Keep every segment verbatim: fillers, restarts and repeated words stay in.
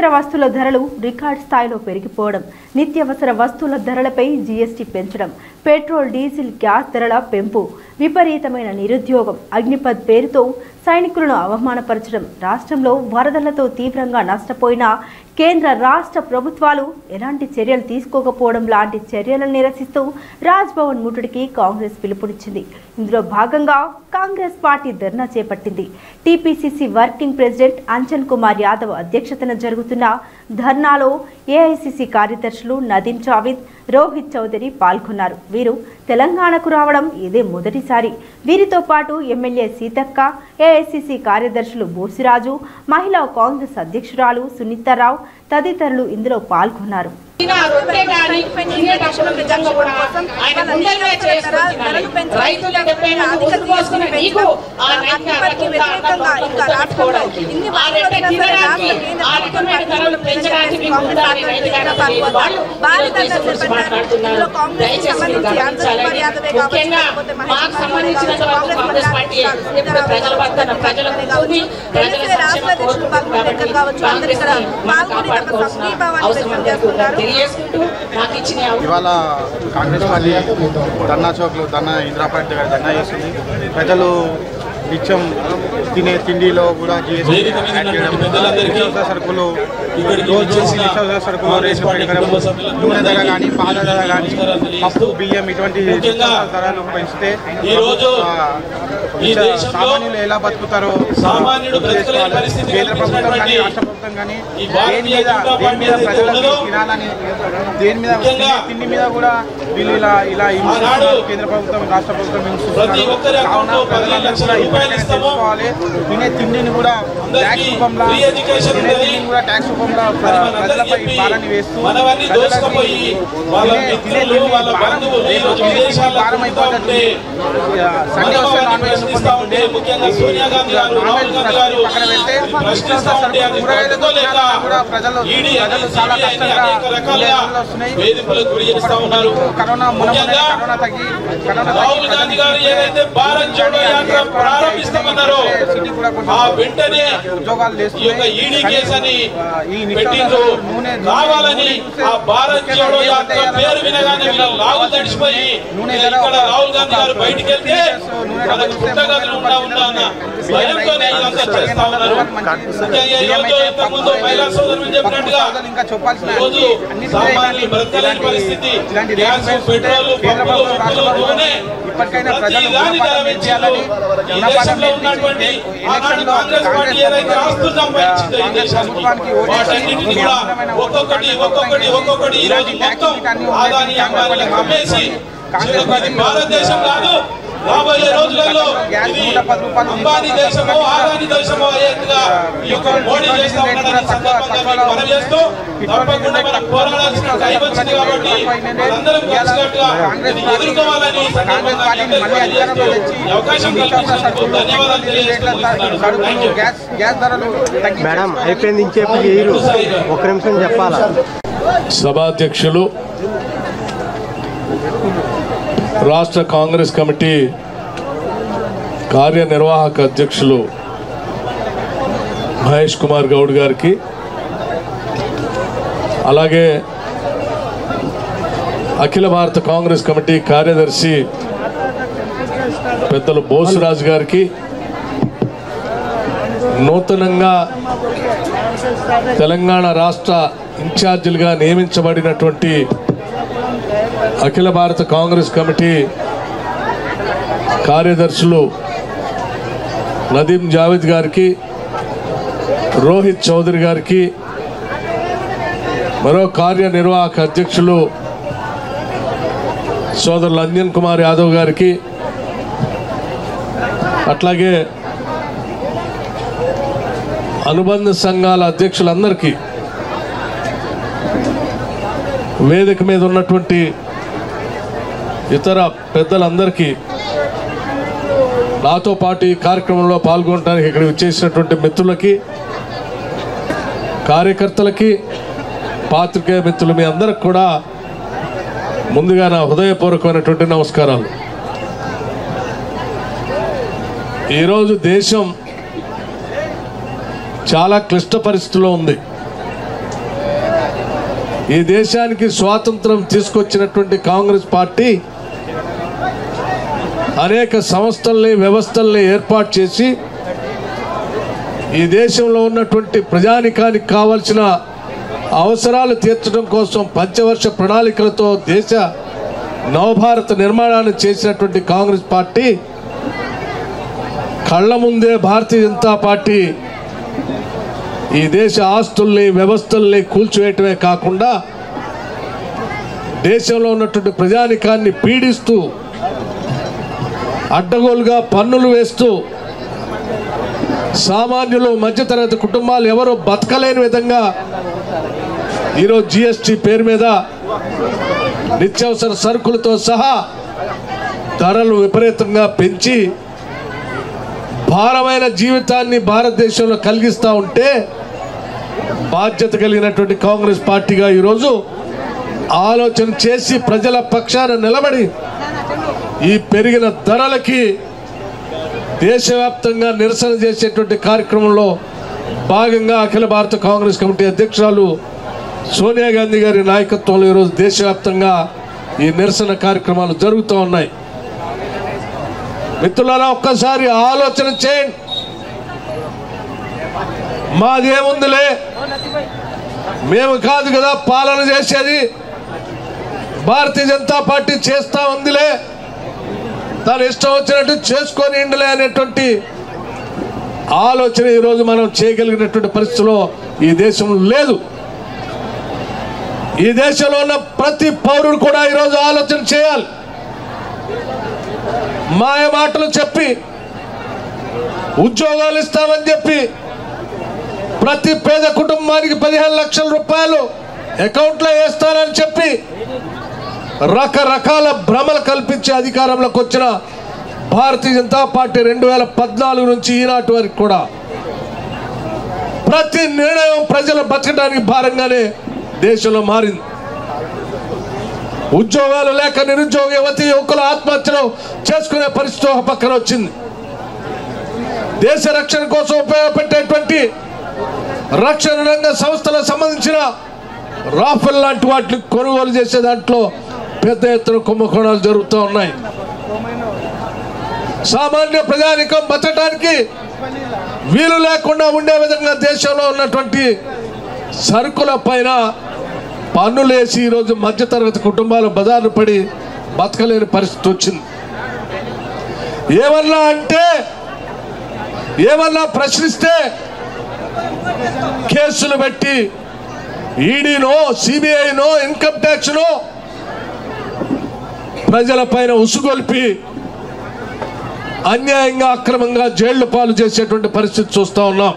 నిత్యావసర వస్తువుల ధరలు రికార్డ్ స్థాయిలో పెరిగిపోవడం, నిత్యావసర వస్తువుల ధరలపై జీఎస్టీ పెంచడం, పెట్రోల్ డీజిల్ గ్యాస్ ధరల పెంపు, విపరీతమైన నిరుద్యోగం, అగ్నిపథ్ పేరుతో సైనికులను అవమానపరచడం, రాష్ట్రంలో వరదలతో తీవ్రంగా నష్టపోయిన కేంద్ర రాష్ట్ర ప్రభుత్వాలు ఎలాంటి చర్యలు తీసుకోకపోవడం లాంటి చర్యలను నిరసిస్తూ రాజ్భవన్ ముట్టడికి కాంగ్రెస్ పిలుపునిచ్చింది. ఇందులో భాగంగా కాంగ్రెస్ పార్టీ ధర్నా చేపట్టింది. TPCC working president Anjan Kumar Yadav అధ్యక్షతన జరుగుతున్న ధర్నాలో ఏఐసీసీ కార్యదర్శులు నదీం జావేద్, రోహిత్ చౌదరి పాల్గొన్నారు. వీరు తెలంగాణకు రావడం ఇదే మొదటిసారి. వీరితో పాటు ఎమ్మెల్యే సీతక్క, ఏఐసీసీ కార్యదర్శులు బోసిరాజు, మహిళా కాంగ్రెస్ అధ్యక్షురాలు సునీతారావు తదితరులు ఇందులో పాల్గొన్నారు. ఇవాళ కాంగ్రెస్ పార్టీ ధర్నా చౌక్లో ధర్నా ఇందిరా పార్టీ దగ్గర ధర్నా చేస్తుంది. ప్రజలు నిత్యం తినే తిండిలో కూడా జీఎస్టీ నిత్యావసర సరుకులు రోజు నిత్యావసర సరుకులు రేషన్ పెరగడం, నూనె ధర కానీ పాల ధర కానీ పప్పు బియ్యం ఇటువంటి ధరలు పెంచితే సామాన్యులు ఎలా బతుకుతారో కేంద్ర ప్రభుత్వం కానీ రాష్ట్ర ప్రభుత్వం కానీ దేని మీద దేని మీద ప్రజలకు తినాలని దేని మీద తిండి మీద కూడా వీళ్ళు ఇలా ఇలా కేంద్ర ప్రభుత్వం రాష్ట్ర ప్రభుత్వం హింసిస్తున్నారు. కావున ప్రజలందరూ కూడా ఇప్పటికైనా తెలుసుకోవాలి. తినే తిండిని కూడా ట్యాక్స్ రూపంలో తినే తిండిని కూడా ట్యాక్స్ రూపంలో ప్రజలపై భారాన్ని వేస్తూ తినే తిండి భారం అయిపోతుంది. సండే వస్తే నాన్ వెజ్ రూపొందించుకుంటే పక్కన పెడితే కూరగాయలతో కూడా ప్రజలు ప్రజలు చాలా కష్టంగా వస్తున్నాయి. కరోనా మొన్న కరోనా తగ్గి కరోనా ఉద్యోగాలు చేస్తున్నాయి. ఈ నూనె నూనె ఇంకా చెప్పాల్సిన ఇప్పటికైనా ప్రజలు చేయాలని ప్రభుత్వానికి భారతదేశం కాదు రాబోయే రోజులలో అంబానీ దేశమో ఆదాని దేశమో అయ్యేట్టుగా మోడీ చేస్తా ఉన్నాడని సందర్భంగా మనం చేస్తూ తప్పకుండా మనం పోరాడాల్సిన టైం వచ్చింది. కాబట్టి మనందరం కలిసినట్టుగా ఎదుర్కోవాలని అవకాశం కల్పించినందుకు ధన్యవాదాలు తెలియజేస్తున్నాను. మేడం అయిపోయింది, ఇంకేపు ఒక నిమిషం చెప్పాలా? సభాధ్యక్షులు, రాష్ట్ర కాంగ్రెస్ కమిటీ కార్యనిర్వాహక అధ్యక్షులు మహేష్ కుమార్ గౌడ్ గారికి, అలాగే అఖిల భారత కాంగ్రెస్ కమిటీ కార్యదర్శి పెద్దలు బోసురాజు గారికి, నూతనంగా తెలంగాణ రాష్ట్ర ఇన్ఛార్జీలుగా నియమించబడినటువంటి అఖిల భారత కాంగ్రెస్ కమిటీ కార్యదర్శులు నదీం జావేద్ గారికి, రోహిత్ చౌదరి గారికి, మరో కార్యనిర్వాహక అధ్యక్షులు సోదరులు అంజన్ కుమార్ యాదవ్ గారికి, అట్లాగే అనుబంధ సంఘాల అధ్యక్షులందరికీ, వేదిక మీద ఉన్నటువంటి ఇతర పెద్దలందరికీ, నాతో పాటు ఈ కార్యక్రమంలో పాల్గొనడానికి ఇక్కడ వచ్చేసినటువంటి మిత్రులకి, కార్యకర్తలకి, పాత్రికేయ మిత్రులు మీ అందరికి కూడా ముందుగా నా హృదయపూర్వకమైనటువంటి నమస్కారాలు. ఈరోజు దేశం చాలా క్లిష్ట పరిస్థితిలో ఉంది. ఈ దేశానికి స్వాతంత్రం తీసుకొచ్చినటువంటి కాంగ్రెస్ పార్టీ అనేక సంస్థల్ని వ్యవస్థల్ని ఏర్పాటు చేసి ఈ దేశంలో ఉన్నటువంటి ప్రజానికానికి కావాల్సిన అవసరాలు తీర్చడం కోసం పంచవర్ష ప్రణాళికలతో దేశ నవభారత నిర్మాణాన్ని చేసినటువంటి కాంగ్రెస్ పార్టీ కళ్ళ ముందే భారతీయ జనతా పార్టీ ఈ దేశ ఆస్తుల్ని వ్యవస్థల్ని కూల్చివేయటమే కాకుండా దేశంలో ఉన్నటువంటి ప్రజానికాన్ని పీడిస్తూ అడ్డగోలుగా పన్నులు వేస్తూ సామాన్యులు మధ్యతరగతి కుటుంబాలు ఎవరో బతకలేని విధంగా ఈరోజు జిఎస్టీ పేరు మీద నిత్యావసర సరుకులతో సహా ధరలు విపరీతంగా పెంచి భారమైన జీవితాన్ని భారతదేశంలో కలిగిస్తూ ఉంటే బాధ్యత కలిగినటువంటి కాంగ్రెస్ పార్టీగా ఈరోజు ఆలోచన చేసి ప్రజల పక్షాన నిలబడి ఈ పెరిగిన ధరలకి దేశవ్యాప్తంగా నిరసన చేసేటువంటి కార్యక్రమంలో భాగంగా అఖిల భారత కాంగ్రెస్ కమిటీ అధ్యక్షురాలు సోనియా గాంధీ గారి నాయకత్వంలో ఈరోజు దేశవ్యాప్తంగా ఈ నిరసన కార్యక్రమాలు జరుగుతూ ఉన్నాయి. మిత్రులారా, ఒక్కసారి ఆలోచన చేయండి. మాదేముందిలే, మేము కాదు కదా పాలన చేసేది, భారతీయ జనతా పార్టీ చేస్తా ఉందిలే, తను ఇష్టం వచ్చినట్టు చేసుకొని ఇండలే అనేటువంటి ఆలోచన ఈరోజు మనం చేయగలిగినటువంటి పరిస్థితిలో ఈ దేశంలో లేదు. ఈ దేశంలో ఉన్న ప్రతి పౌరుడు కూడా ఈరోజు ఆలోచన చేయాలి. మాయ మాటలు చెప్పి ఉద్యోగాలు ఇస్తామని చెప్పి ప్రతి పేద కుటుంబానికి పదిహేను లక్షల రూపాయలు అకౌంట్లో వేస్తానని చెప్పి రకరకాల భ్రమలు కల్పించే అధికారంలోకి వచ్చిన భారతీయ జనతా పార్టీ రెండు వేల పద్నాలుగు నుంచి ఈనాటి వరకు కూడా ప్రతి నిర్ణయం ప్రజలు బతకడానికి భారంగానే దేశంలో మారింది. ఉద్యోగాలు లేక నిరుద్యోగ యువతి యువకుల ఆత్మహత్యలు చేసుకునే పరిస్థితి ఒక పక్కన వచ్చింది. దేశ రక్షణ కోసం ఉపయోగపెట్టేటువంటి రక్షణ రంగ సంస్థలకు సంబంధించిన రాఫెల్ లాంటి వాటిని కొనుగోలు చేసే దాంట్లో పెద్ద ఎత్తున కుంభకోణాలు జరుగుతూ ఉన్నాయి. సామాన్య ప్రజానికం బతకడానికి వీలు లేకుండా ఉండే విధంగా దేశంలో ఉన్నటువంటి సరుకుల పైన పన్నులేసి ఈరోజు మధ్యతరగతి కుటుంబాలు బజార్లు పడి బతకలేని పరిస్థితి వచ్చింది. ఏమన్నా అంటే ఏమన్నా ప్రశ్నిస్తే కేసులు పెట్టి ఈడీనో సిబిఐనో ఇన్కమ్ ట్యాక్స్నో ప్రజల పైన ఉసుగొల్పి అన్యాయంగా అక్రమంగా జైళ్లు పాలు చేసేటువంటి పరిస్థితి చూస్తా ఉన్నాం.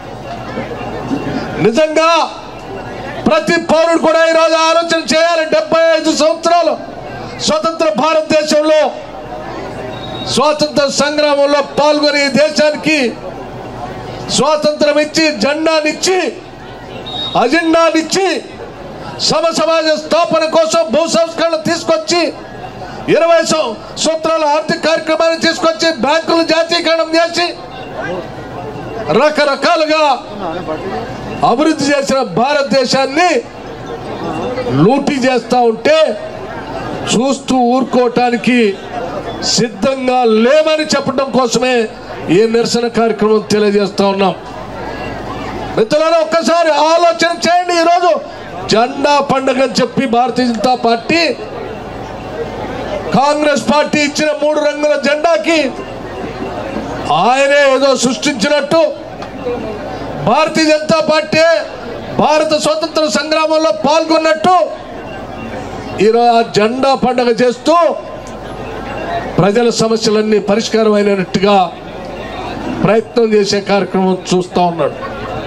నిజంగా ప్రతి పౌరుడు కూడా ఈరోజు ఆలోచన చేయాలి. డెబ్బై ఐదు సంవత్సరాలు స్వతంత్ర భారతదేశంలో స్వాతంత్ర సంగ్రామంలో పాల్గొని దేశానికి స్వాతంత్రం ఇచ్చి జెండానిచ్చి అజెండానిచ్చి సమ సమాజ స్థాపన కోసం భూ సంస్కరణ తీసుకొచ్చి ఇరవై సూత్రాల ఆర్థిక కార్యక్రమాన్ని తీసుకొచ్చి బ్యాంకులు జాతీయకరణం చేసి రకరకాలుగా అభివృద్ధి చేసిన భారతదేశాన్ని లూటీ చేస్తూ ఉంటే చూస్తూ ఊరుకోవటానికి సిద్ధంగా లేమని చెప్పడం కోసమే ఈ నిరసన కార్యక్రమం తెలియజేస్తా ఉన్నాం. మిత్రులారా, ఒక్కసారి ఆలోచన చేయండి. ఈరోజు జెండా పండుగ అని చెప్పి Bharatiya Janata party Congress party ఇచ్చిన మూడు రంగుల జెండాకి ఆయనే ఏదో సృష్టించినట్టు, భారతీయ జనతా పార్టీ భారత స్వతంత్ర సంగ్రామంలో పాల్గొన్నట్టు ఈరోజు ఆ జెండా పండుగ చేస్తూ ప్రజల సమస్యలన్నీ పరిష్కారం అయినట్టుగా ప్రయత్నం చేసే కార్యక్రమం చూస్తూ ఉన్నాడు.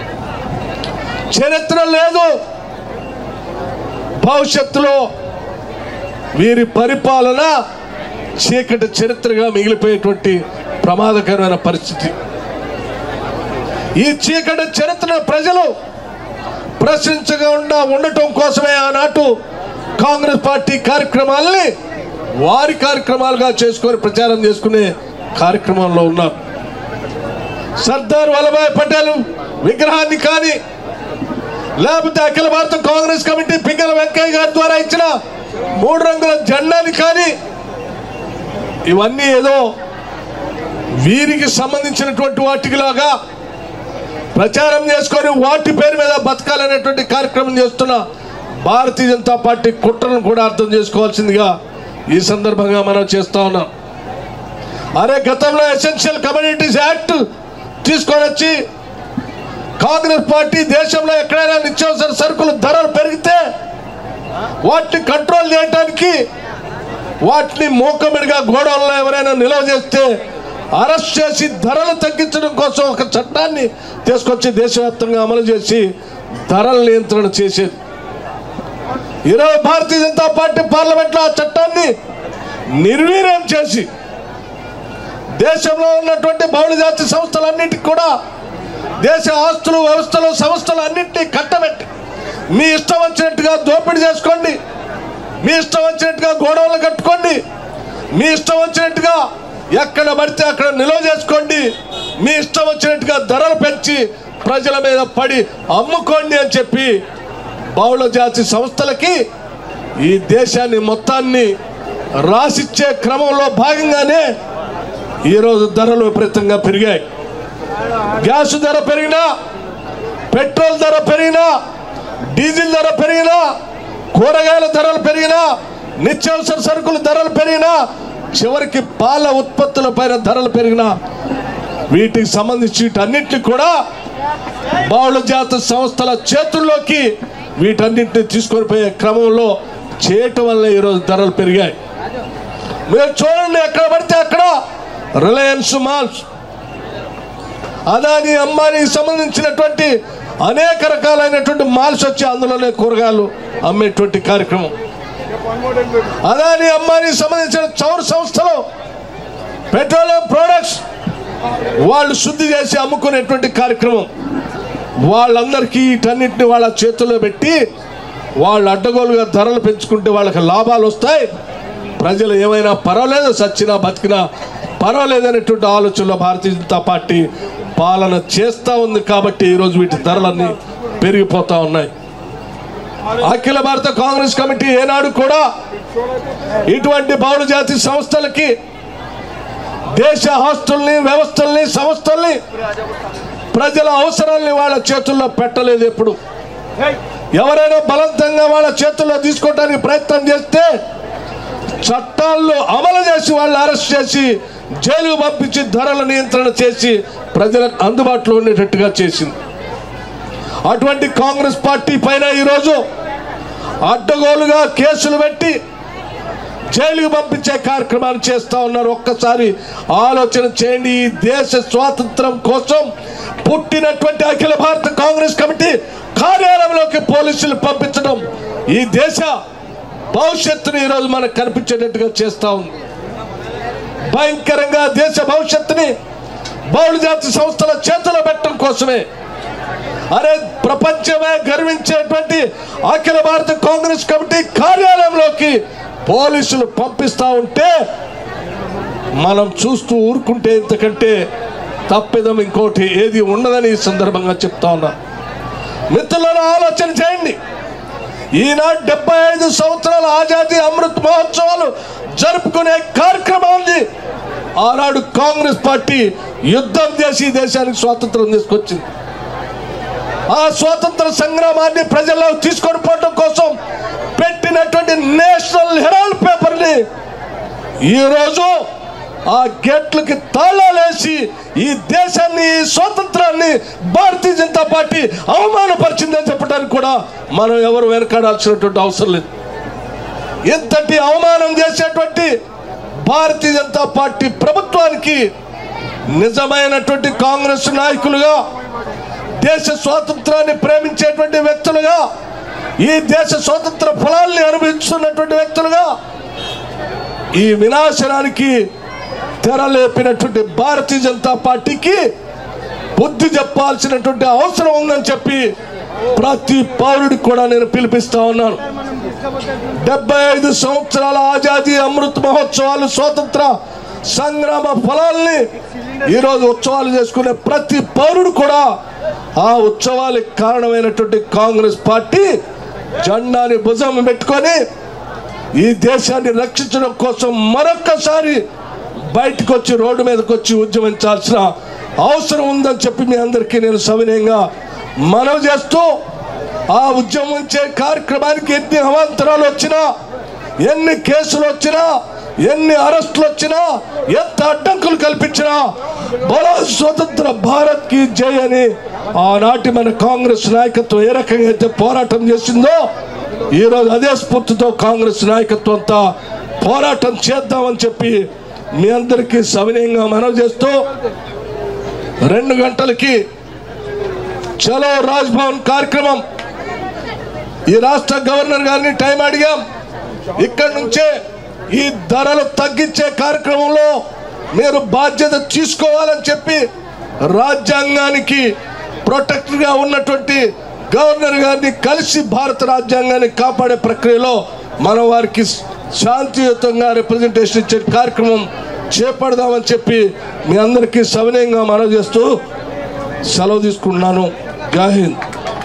చరిత్ర లేదు, భవిష్యత్తులో వీరి పరిపాలన చీకటి చరిత్రగా మిగిలిపోయేటువంటి ప్రమాదకరమైన పరిస్థితి. ఈ చీకటి చరిత్రను ప్రజలు ప్రశ్నించకుండా ఉండటం కోసమే ఆనాటు కాంగ్రెస్ పార్టీ కార్యక్రమాలని వారి కార్యక్రమాలుగా చేసుకొని ప్రచారం చేసుకునే కార్యక్రమంలో ఉన్నారు. సర్దార్ వల్లభాయ్ పటేల్ విగ్రహాన్ని కానీ లేకపోతే అఖిల భారత కాంగ్రెస్ కమిటీ పింగళ వెంకయ్య గారి ద్వారా ఇచ్చిన మూడు రంగుల జెండాని కానీ ఇవన్నీ ఏదో వీరికి సంబంధించినటువంటి వాటికి లాగా ప్రచారం చేసుకొని వాటి పేరు మీద బతకాలనేటువంటి కార్యక్రమం చేస్తున్న భారతీయ జనతా పార్టీ కుట్రను కూడా అర్థం చేసుకోవాల్సిందిగా ఈ సందర్భంగా మనం చేస్తా ఉన్నాం. అరే గతంలో ఎసెన్షియల్ కమ్యూనిటీస్ యాక్ట్ తీసుకొని వచ్చి కాంగ్రెస్ పార్టీ దేశంలో ఎక్కడైనా నిత్యావసర సరుకులు ధరలు పెరిగితే వాటిని కంట్రోల్ చేయడానికి వాటిని మూకమిడిగా గోడౌన్లో ఎవరైనా నిల్వ చేస్తే అరెస్ట్ చేసి ధరలు తగ్గించడం కోసం ఒక చట్టాన్ని తీసుకొచ్చి దేశవ్యాప్తంగా అమలు చేసి ధరల నియంత్రణ చేసేది. ఈరోజు భారతీయ జనతా పార్టీ పార్లమెంట్లో ఆ చట్టాన్ని నిర్వీర్యం చేసి దేశంలో ఉన్నటువంటి బహుళ జాతి సంస్థలన్నింటికి కూడా దేశ ఆస్తులు వ్యవస్థలు సంస్థలు అన్నింటినీ కట్టబెట్టి మీ ఇష్టం వచ్చినట్టుగా దోపిడీ చేసుకోండి, మీ ఇష్టం వచ్చినట్టుగా గోడౌన్లు కట్టుకోండి, మీ ఇష్టం వచ్చినట్టుగా ఎక్కడ పడితే అక్కడ నిల్వ చేసుకోండి, మీ ఇష్టం వచ్చినట్టుగా ధరలు పెంచి ప్రజల మీద పడి అమ్ముకోండి అని చెప్పి బహుళ జాతి సంస్థలకి ఈ దేశాన్ని మొత్తాన్ని రాసిచ్చే క్రమంలో భాగంగానే ఈరోజు ధరలు విపరీతంగా పెరిగాయి. గ్యాస్ ధర పెరిగినా, పెట్రోల్ ధర పెరిగినా, డీజిల్ ధర పెరిగినా, కూరగాయల ధరలు పెరిగినా, నిత్యావసర సరుకుల ధరలు పెరిగినా, చివరికి పాల ఉత్పత్తుల పైన ధరలు పెరిగినా వీటికి సంబంధించి వీటన్నింటినీ కూడా బహుళ జాతి సంస్థల చేతుల్లోకి వీటన్నింటినీ తీసుకొని పోయే క్రమంలో చేయటం వల్ల ఈరోజు ధరలు పెరిగాయి. మీరు చూడండి, ఎక్కడ పడితే అక్కడ రిలయన్స్ మాల్స్, అదాని అంబానీకి సంబంధించినటువంటి అనేక రకాలైనటువంటి మాల్స్ వచ్చి అందులోనే కూరగాయలు అమ్మేటువంటి కార్యక్రమం. అదాని అంబానీకి సంబంధించిన చౌర సంస్థలు పెట్రోలియం ప్రొడక్ట్స్ వాళ్ళు శుద్ధి చేసి అమ్ముకునేటువంటి కార్యక్రమం. వాళ్ళందరికీ వీటన్నిటిని వాళ్ళ చేతుల్లో పెట్టి వాళ్ళు అడ్డగోలుగా ధరలు పెంచుకుంటే వాళ్ళకి లాభాలు వస్తాయి, ప్రజలు ఏమైనా పర్వాలేదు, సచ్చినా బతికినా పర్వాలేదు అనేటువంటి ఆలోచనలో భారతీయ జనతా పార్టీ పాలన చేస్తూ ఉంది. కాబట్టి ఈరోజు వీటి ధరలన్నీ పెరిగిపోతూ ఉన్నాయి. అఖిల భారత కాంగ్రెస్ కమిటీ ఏనాడు కూడా ఇటువంటి బహుళ జాతి సంస్థలకి దేశ ఆస్తుల్ని, వ్యవస్థల్ని, సంస్థల్ని, ప్రజల అవసరాల్ని వాళ్ళ చేతుల్లో పెట్టలేదు. ఎప్పుడు ఎవరైనా బలవంతంగా వాళ్ళ చేతుల్లో తీసుకోవడానికి ప్రయత్నం చేస్తే చట్టాల్లో అమలు చేసి వాళ్ళు అరెస్ట్ చేసి జైలుకు పంపించి ధరల నియంత్రణ చేసి ప్రజలకు అందుబాటులో ఉండేటట్టుగా చేసింది. అటువంటి కాంగ్రెస్ పార్టీ పైన ఈరోజు అడ్డగోలుగా కేసులు పెట్టి జైలుకు పంపించే కార్యక్రమాలు చేస్తూ ఉన్నారు. ఒక్కసారి ఆలోచన చేయండి. ఈ దేశ స్వాతంత్రం కోసం పుట్టినటువంటి అఖిల భారత కాంగ్రెస్ కమిటీ కార్యాలయంలోకి పోలీసులు పంపించడం ఈ దేశ భవిష్యత్తును ఈరోజు మనకు కనిపించేటట్టుగా చేస్తూ ఉంది. భయంకరంగా దేశ భవిష్యత్తుని బహుళ జాతి సంస్థల చేతుల్లో పెట్టడం కోసమే అరే ప్రపంచమే గర్వించేటువంటి అఖిల భారత కాంగ్రెస్ కమిటీ కార్యాలయంలోకి పోలీసులు పంపిస్తా ఉంటే మనం చూస్తూ ఊరుకుంటే ఇంతకంటే తప్పిదం ఇంకోటి ఏది ఉండదని ఈ సందర్భంగా చెప్తా ఉన్నా. మిత్రులను ఆలోచన చేయండి. ఈనాడు డెబ్బై ఐదు సంవత్సరాల ఆజాదీ అమృత్ మహోత్సవాలు జరుపుకునే కార్యక్రమాన్ని ఆనాడు కాంగ్రెస్ పార్టీ యుద్ధం చేసి దేశానికి స్వాతంత్రం తీసుకొచ్చింది. ఆ స్వాతంత్ర సంగ్రామాన్ని ప్రజల్లో తీసుకొని పోవడం కోసం పెట్టినటువంటి నేషనల్ హెరాల్డ్ పేపర్ని ఈరోజు ఆ గేట్లకి తాళాలేసి ఈ దేశాన్ని, ఈ స్వాతంత్రాన్ని భారతీయ జనతా పార్టీ అవమానపరిచిందని చెప్పడానికి కూడా మనం ఎవరు వెనకాడాల్సినటువంటి అవసరం లేదు. ఇంతటి అవమానం చేసేటువంటి భారతీయ జనతా పార్టీ ప్రభుత్వానికి నిజమైనటువంటి కాంగ్రెస్ నాయకులుగా, దేశ స్వాతంత్రాన్ని ప్రేమించేటువంటి వ్యక్తులుగా, ఈ దేశ స్వాతంత్ర ఫలాల్ని అనుభవిస్తున్నటువంటి వ్యక్తులుగా ఈ వినాశనానికి తెరలేపినటువంటి భారతీయ జనతా పార్టీకి బుద్ధి చెప్పాల్సినటువంటి అవసరం ఉందని చెప్పి ప్రతి పౌరుడికి కూడా నేను పిలిపిస్తా ఉన్నాను. డెబ్బై ఐదు సంవత్సరాల ఆజాదీ అమృత్ మహోత్సవాలు, స్వాతంత్ర సంగ్రామ ఫలాల్ని ఈరోజు ఉత్సవాలు చేసుకునే ప్రతి పౌరుడు కూడా ఆ ఉత్సవాలకు కారణమైనటువంటి కాంగ్రెస్ పార్టీ జెండాని భుజం పెట్టుకొని ఈ దేశాన్ని రక్షించడం కోసం మరొక్కసారి బయటకు వచ్చి రోడ్డు మీదకి వచ్చి ఉద్యమించాల్సిన అవసరం ఉందని చెప్పి మీ అందరికీ నేను సవినయంగా మనవి చేస్తూ ఆ ఉద్యమించే కార్యక్రమానికి ఎన్ని అవాంతరాలు వచ్చినా, ఎన్ని కేసులు వచ్చినా, ఎన్ని అరెస్టులు వచ్చినా, ఎంత అడ్డంకులు కల్పించినా బలో స్వతంత్ర భారత్ కి జై అని ఆనాటి మన కాంగ్రెస్ నాయకత్వం ఏ రకంగా అయితే పోరాటం చేసిందో ఈరోజు అదే స్ఫూర్తితో కాంగ్రెస్ నాయకత్వం అంతా పోరాటం చేద్దామని చెప్పి మీ అందరికీ సవినయంగా మనవి చేస్తూ రెండు గంటలకి చలో రాజ్భవన్ కార్యక్రమం ఈ రాష్ట్ర గవర్నర్ గారిని టైం అడిగాం. ఇక్కడి నుంచే ఈ ధరలు తగ్గించే కార్యక్రమంలో మీరు బాధ్యత తీసుకోవాలని చెప్పి రాజ్యాంగానికి ప్రొటెక్టర్ గా ఉన్నటువంటి గవర్నర్ గారిని కలిసి భారత రాజ్యాంగాన్ని కాపాడే ప్రక్రియలో మనం వారికి శాంతియుతంగా రిప్రజెంటేషన్ ఇచ్చే కార్యక్రమం చేపడదామని చెప్పి మీ అందరికీ సవినయంగా మనవి చేస్తూ సెలవు తీసుకుంటున్నాను. జై హింద్.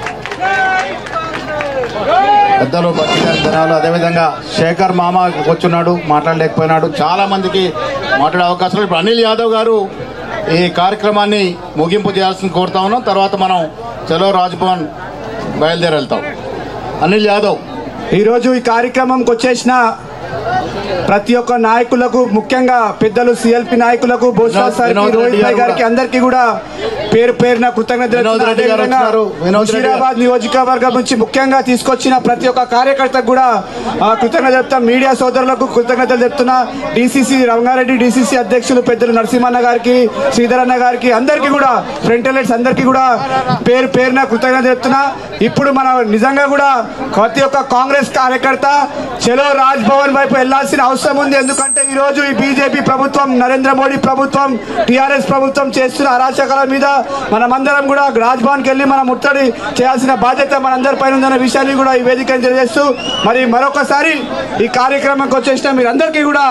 పెద్దలు బతికారు జనాలు, అదేవిధంగా శేఖర్ మామ కూర్చున్నాడు, మాట్లాడలేకపోయినాడు. చాలా మందికి మాట్లాడే అవకాశం. ఇప్పుడు అనిల్ యాదవ్ గారు ఈ కార్యక్రమాన్ని ముగింపు చేయాల్సింది కోరుతా ఉన్నాం. తర్వాత మనం చలో రాజ్భవన్ బయలుదేరి వెళ్తాం. అనిల్ యాదవ్. ఈరోజు ఈ కార్యక్రమంకి వచ్చేసిన ప్రతి ఒక్క నాయకులకు, ముఖ్యంగా పెద్దలు సిఎల్పి నాయకులకు, బోస్రాజ్ సార్కి, రోహిత్ భాయ్ గారికి అందరికీ కూడా పేరు పేరున కృతజ్ఞతలు. హుజూరాబాద్ నియోజకవర్గం నుంచి ముఖ్యంగా తీసుకొచ్చిన ప్రతి ఒక్క కార్యకర్తకు కూడా కృతజ్ఞతలు చెప్తాం. మీడియా సోదరులకు కృతజ్ఞతలు చెప్తున్నా. డిసిసి రంగారెడ్డి డిసిసి అధ్యక్షులు పెద్దలు నరసింహన్న గారికి, శ్రీధరన్న గారికి, అందరికీ కూడా ఫ్రంట్ లైట్స్ అందరికీ కూడా పేరు పేరున కృతజ్ఞతలు చెప్తున్నా. ఇప్పుడు మనం నిజంగా కూడా ప్రతి ఒక్క కాంగ్రెస్ కార్యకర్త చలో రాజ్భవన్ వైపు వెళ్లాల్సిన అవసరం ఉంది. ఎందుకంటే ఈ రోజు ఈ బీజేపీ ప్రభుత్వం, నరేంద్ర మోడీ ప్రభుత్వం, టిఆర్ఎస్ ప్రభుత్వం చేస్తున్న అరాచకాల మీద మనమందరం కూడా రాజ్భవన్కి వెళ్ళి మనం ముట్టడి చేయాల్సిన బాధ్యత మనందరి పైన ఉందన్న విషయాన్ని కూడా ఈ వేదికను తెలియజేస్తూ మరి మరొకసారి ఈ కార్యక్రమంకి వచ్చేసిన మీరందరికీ కూడా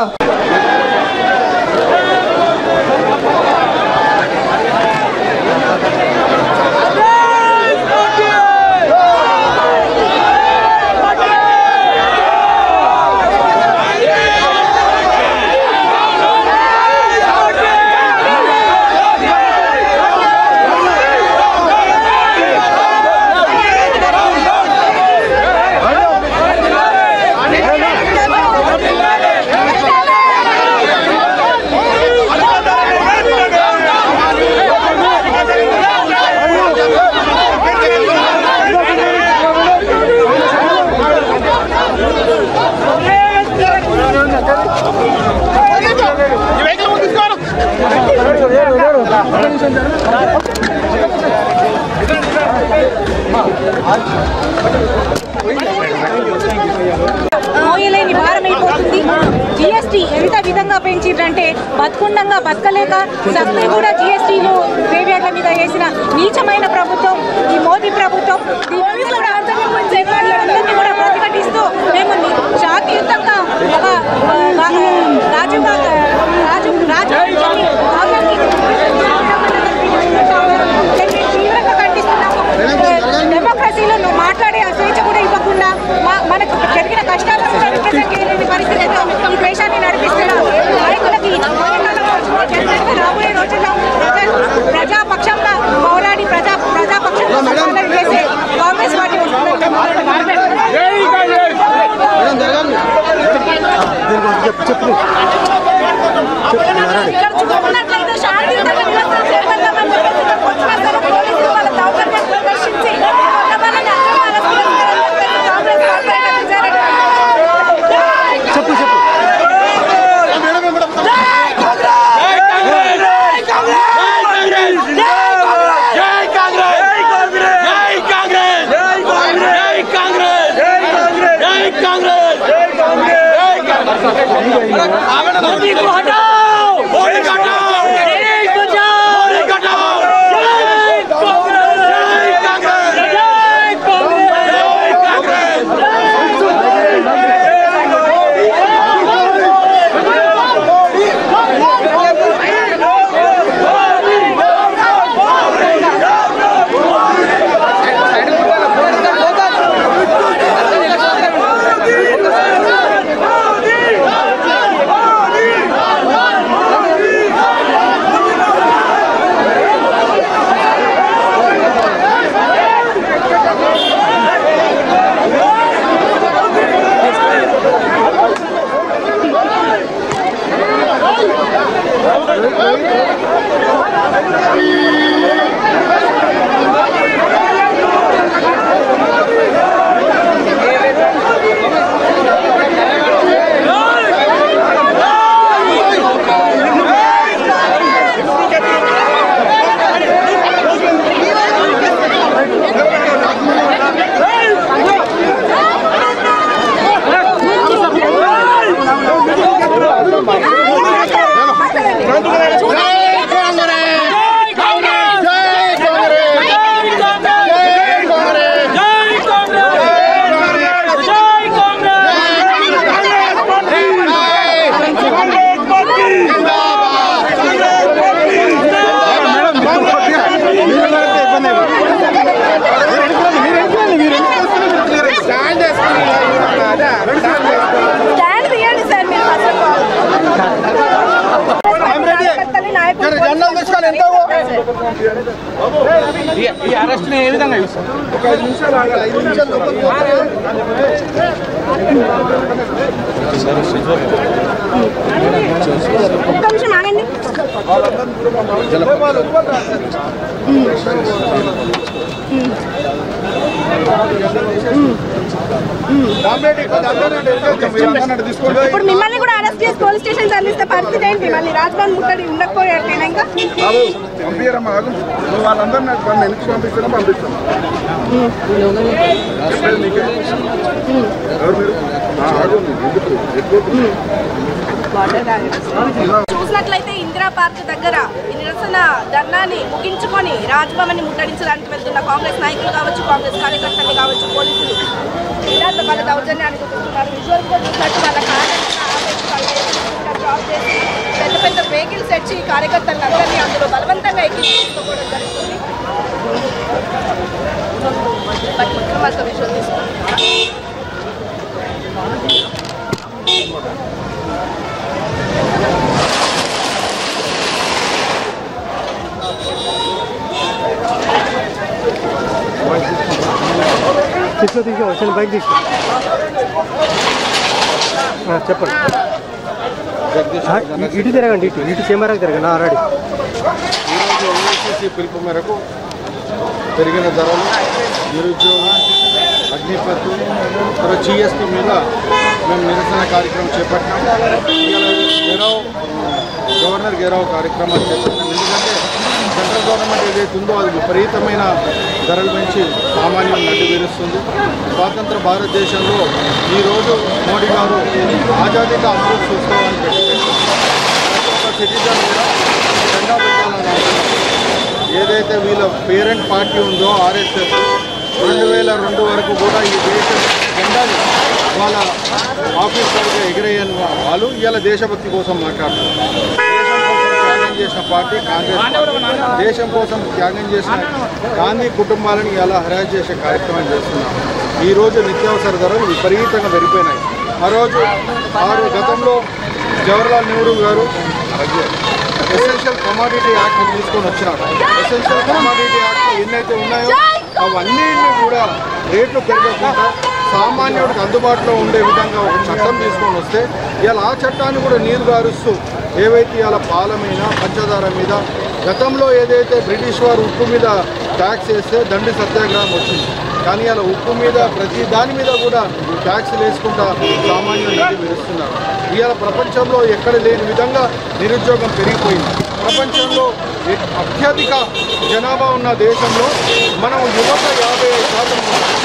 మోయలేని భారం అయిపోతుంది. జిఎస్టీ ఎంత విధంగా పెంచిందంటే బతుకుండంగా బతకలేక సస్తే కూడా జిఎస్టీలు పేవేట్ల మీద వేసిన నీచమైన ప్రభుత్వం ఈ మోదీ ప్రభుత్వం. దీన్ని కూడా అందరినీ కూడా ప్రతిఘటిస్తూ మేము శాంతియుతంగా రాజు రాజు రాజు తీవ్రంగా ఖండిస్తున్నాము. డెమోక్రసీలో నువ్వు మాట్లాడే ఆ స్వేచ్ఛ కూడా ఇవ్వకుండా మనకు జరిగిన కష్టాలను కూడా రిప్రజెంట్ చేయలేని పరిస్థితితో ఈ దేశాన్ని నడిపిస్తున్న నాయకులకి రాబోయే రోజుల్లో ప్రజాపక్షంగా పోరాడి ప్రజా ప్రజాపక్షంగా సమాధానం చేసే కాంగ్రెస్ పార్టీ చూసుకున్నట్లయితే శాంతియుతంగా నిరసన చేపడతామని చెప్పేసి పోలీసులు వాళ్ళ దౌర్జన్యం ప్రదర్శించి చెప్పు చెప్పు అరెస్ట్ ఏ విధంగా ఒక ఐదు నిమిషాలు ఆగాలి ఐదు నిమిషాలు ఒక్క నిమిషం ఆగండి. ఇప్పుడు మిమ్మల్ని కూడా అరెస్ట్ చేసి పోలీస్ స్టేషన్ తరలిస్తే పరిస్థితి ఏంటి? మళ్ళీ రాజ్భవన్ ముట్టడి ఉండకపోయాటేనా? ఇంకా పంపించరమ్మా, వాళ్ళందరూ నాకు వెనక్కి పంపిస్తాను పంపిస్తాను. చూసినట్లయితే ఇందిరా పార్క్ దగ్గర ఈ నిరసన ధర్నాని ముగించుకొని రాజ్భవన్ ని ముట్టడించడానికి వెళ్తున్న కాంగ్రెస్ నాయకులు కావచ్చు, కాంగ్రెస్ కార్యకర్తలు కావచ్చు, పోలీసులు ఇలాంటి వాళ్ళ దౌర్జన్యాన్ని చూపిస్తున్నారు. విజువల్ కూడా చూసినట్టు వాళ్ళ డ్రాప్ చేసి పెద్ద పెద్ద వెహికల్స్ తెచ్చి కార్యకర్తలను అందరినీ అందులో బలవంతంగా ఎక్కి తీసుకోవడం జరుగుతుంది. బట్ విక్రమార్క విజువల్ తీసుకుంటున్నారు. తీసుకో తీసుకో వచ్చిన బైక్ తీసుకో చెప్పండి. ఇటు తిరగండి, ఇటు ఇటు కెమెరాకి తిరగండి. ఆల్రెడీ ఈరోజు ఓవైసీసీ పిలుపు మేరకు పెరిగిన ధరలు, నిరుద్యోగం, అగ్నిపత్తు, తర్వాత జిఎస్టీ మీద మేము నిరసన కార్యక్రమం చేపట్టాం. గెరావ్ గవర్నర్ గెరావ్ కార్యక్రమాలు చేపట్టాం. ఎందుకంటే సెంట్రల్ గవర్నమెంట్ ఏదైతే ఉందో అది విపరీతమైన ధరలు పెంచి సామాన్యులు నడ్డు వీరుస్తుంది. స్వాతంత్ర భారతదేశంలో ఈరోజు మోడీ గారు ఆజాదీ కా అమృత్ ఉత్సవాన్ని పెట్టి ఒక సిటిజన్ కూడా జెండా పెట్టాలని ఏదైతే వీళ్ళ పేరెంట్ పార్టీ ఉందో ఆర్ఎస్ఎస్ రెండు వేల రెండు వరకు కూడా ఈ దేశ జెండాని వాళ్ళ ఆఫీస్ వరకు ఎగిరేయని వాళ్ళు ఇవాళ దేశభక్తి కోసం మాట్లాడుతున్నారు. దేశం కోసం త్యాగం చేసిన పార్టీ కాంగ్రెస్. దేశం కోసం త్యాగం చేసిన గాంధీ కుటుంబాలను ఇలా హరాజ్ చేసే కార్యక్రమం చేస్తున్నారు. ఈరోజు నిత్యావసర ధరలు విపరీతంగా పెరిగిపోయినాయి. ఆ రోజు ఆరు గతంలో జవహర్లాల్ నెహ్రూ గారు ఎసెన్షియల్ కమాడిటీ యాక్ట్ తీసుకొని వచ్చినారు. ఎసెన్షియల్ కమాడిటీ యాక్ట్ ఎన్నైతే ఉన్నాయో అవన్నిటిని కూడా రేట్లు పెరగకుండా సామాన్యుడికి అందుబాటులో ఉండే విధంగా ఒక చట్టం తీసుకొని వస్తే ఇలా ఆ చట్టాన్ని కూడా నీరు గారుస్తూ ఏవైతే ఇలా పాల మీద పంచదార మీద గతంలో ఏదైతే బ్రిటిష్ వారు ఉప్పు మీద ట్యాక్స్ వేస్తే దండి సత్యాగ్రహం వచ్చింది. కానీ అలా ఉప్పు మీద ప్రతి దాని మీద కూడా ట్యాక్స్లు వేసుకుంటా సామాన్యులు విరుస్తున్నారు. ఇవాళ ప్రపంచంలో ఎక్కడ లేని విధంగా నిరుద్యోగం పెరిగిపోయింది. ప్రపంచంలో అత్యధిక జనాభా ఉన్న దేశంలో మనం యువత యాభై ఐదు శాతం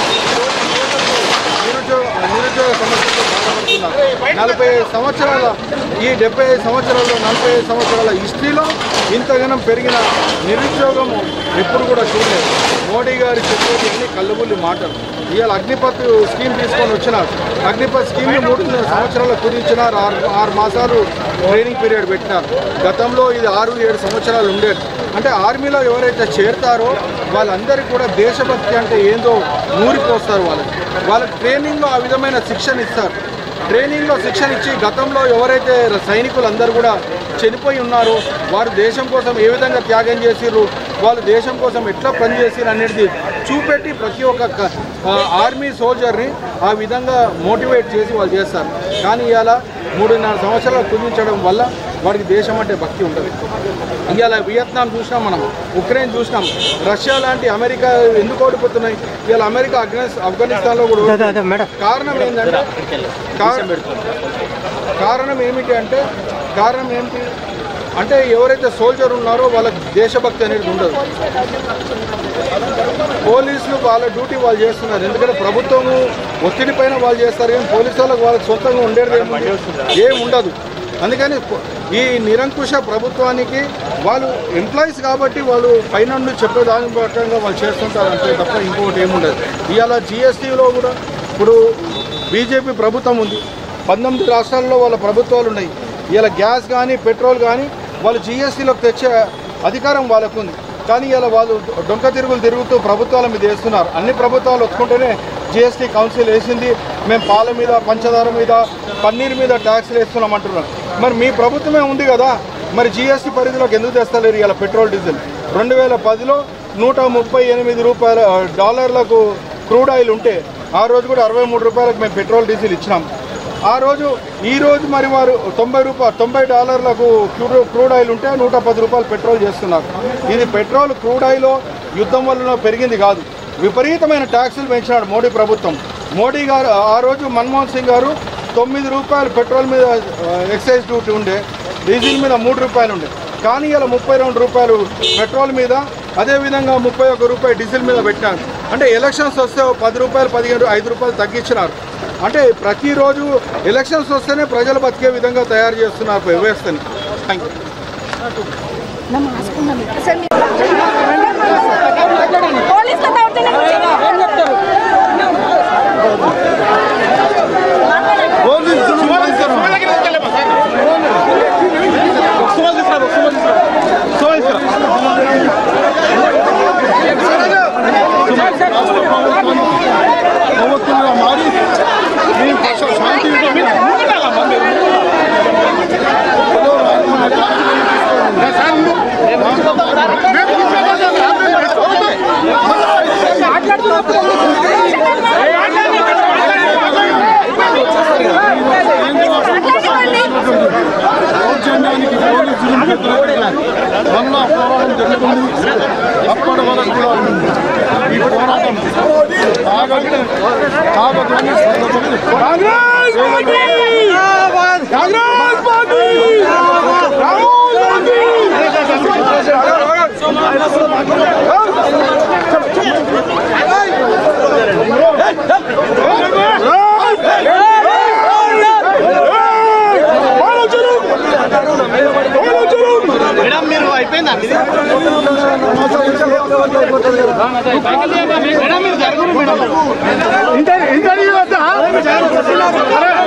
నిరుద్యోగ నిరుద్యోగ సమస్యతో బాధపడుతున్నారు. నలభై ఐదు సంవత్సరాల ఈ డెబ్బై ఐదు సంవత్సరాల్లో నలభై ఐదు సంవత్సరాల హిస్టరీలో ఇంతగానం పెరిగిన నిరుద్యోగము ఎప్పుడు కూడా చూడలేదు. మోడీ గారి చెప్పేది అన్ని కళ్ళబుల్లి మాటలు. ఇవాళ అగ్నిపత్ స్కీమ్ తీసుకొని వచ్చినారు. అగ్నిపత్ స్కీమ్ని మూడు సంవత్సరాలు కుదించినారు. ఆరు ఆరు మాసాలు ట్రైనింగ్ పీరియడ్ పెట్టినారు. గతంలో ఇది ఆరు ఏడు సంవత్సరాలు ఉండేది. అంటే ఆర్మీలో ఎవరైతే చేరుతారో వాళ్ళందరికీ కూడా దేశభక్తి అంటే ఏందో నూరిపోస్తారు. వాళ్ళకి వాళ్ళకి ట్రైనింగ్లో ఆ విధమైన శిక్షణ ఇస్తారు. ట్రైనింగ్లో శిక్షణ ఇచ్చి గతంలో ఎవరైతే సైనికులందరూ కూడా చనిపోయి ఉన్నారో వారు దేశం కోసం ఏ విధంగా త్యాగం చేసిర్రు, వాళ్ళు దేశం కోసం ఎట్లా పనిచేసిర్రు అనేది చూపెట్టి ప్రతి ఒక్క ఆర్మీ సోల్జర్ని ఆ విధంగా మోటివేట్ చేసి వాళ్ళు చేస్తారు. కానీ ఇవాళ మూడున్నర సంవత్సరాలు కుదించడం వల్ల వాడికి దేశం అంటే భక్తి ఉంటుంది. ఇవాళ వియత్నాం చూసినాం, మనం ఉక్రెయిన్ చూసినాం, రష్యా లాంటి అమెరికా ఎందుకు ఓడిపోతున్నాయి. ఇవాళ అమెరికా ఆఫ్ఘనిస్తాన్లో కూడా కారణం ఏంటంటే కారణం ఏమిటి అంటే కారణం ఏంటి అంటే ఎవరైతే సోల్జర్ ఉన్నారో వాళ్ళకి దేశభక్తి అనేది ఉండదు. పోలీసులు వాళ్ళ డ్యూటీ వాళ్ళు చేస్తున్నారు. ఎందుకంటే ప్రభుత్వము ఒత్తిడి పైన వాళ్ళు చేస్తారు, కానీ పోలీసు వాళ్ళకి వాళ్ళకి సొంతంగా ఉండేది ఏమి ఉండదు. అందుకని ఈ నిరంకుశ ప్రభుత్వానికి వాళ్ళు ఎంప్లాయీస్ కాబట్టి వాళ్ళు పైన నుండి చెప్పేదాని ప్రకారంగా వాళ్ళు చేస్తుంటారు అంతే తప్ప ఇంకొకటి ఏముండదు. ఇవాళ జిఎస్టీలో కూడా ఇప్పుడు బీజేపీ ప్రభుత్వం ఉంది, పంతొమ్మిది రాష్ట్రాల్లో వాళ్ళ ప్రభుత్వాలు ఉన్నాయి. ఇలా గ్యాస్ కానీ పెట్రోల్ కానీ వాళ్ళు జిఎస్టీలోకి తెచ్చే అధికారం వాళ్ళకు ఉంది. కానీ ఇలా వాళ్ళు డొంక తిరుగులు తిరుగుతూ ప్రభుత్వాల మీద వేస్తున్నారు. అన్ని ప్రభుత్వాలు ఒప్పుకుంటేనే జిఎస్టీ కౌన్సిల్ వేసింది, మేము పాల మీద పంచదార మీద పన్నీర్ మీద ట్యాక్స్లు వేస్తున్నాం అంటున్నారు. మరి మీ ప్రభుత్వమే ఉంది కదా, మరి జిఎస్టీ పరిధిలోకి ఎందుకు తెస్తలేరు? ఇలా పెట్రోల్ డీజిల్ రెండు వేల పదిలో నూట ముప్పై ఎనిమిది రూపాయల డాలర్లకు క్రూడ్ ఆయిల్ ఉంటే ఆ రోజు కూడా అరవై మూడు రూపాయలకు మేము పెట్రోల్ డీజిల్ ఇచ్చినాం. ఆ రోజు ఈ రోజు మరి వారు తొంభై రూపాయలు తొంభై డాలర్లకు క్రూడ్ క్రూడ్ ఆయిల్ ఉంటే నూట పది రూపాయలు పెట్రోల్ చేస్తున్నారు. ఇది పెట్రోల్ క్రూడ్ ఆయిల్ యుద్ధం వల్ల పెరిగింది కాదు, విపరీతమైన ట్యాక్సులు పెంచినాడు మోడీ ప్రభుత్వం. మోడీ గారు ఆ రోజు మన్మోహన్ సింగ్ గారు తొమ్మిది రూపాయలు పెట్రోల్ మీద ఎక్సైజ్ డ్యూటీ ఉండే, డీజిల్ మీద మూడు రూపాయలు ఉండే. కానీ ఇలా ముప్పై రెండు రూపాయలు పెట్రోల్ మీద, అదేవిధంగా ముప్పై ఒక్క రూపాయలు డీజిల్ మీద పెట్టినారు. అంటే ఎలక్షన్స్ వస్తే పది రూపాయలు పదిహేను ఐదు రూపాయలు తగ్గించినారు. అంటే ప్రతిరోజు ఎలక్షన్స్ వస్తేనే ప్రజలు బతికే విధంగా తయారు చేస్తున్నారు వ్యవస్థని. Thank you. మళ్ళా పోరాటం జరుగుతుంది. అప్పటి వరకు కూడా ఈ పోరాటం ఆగదు మేడం మీరు అయిపోయిందా ఇంటర్వ్యూ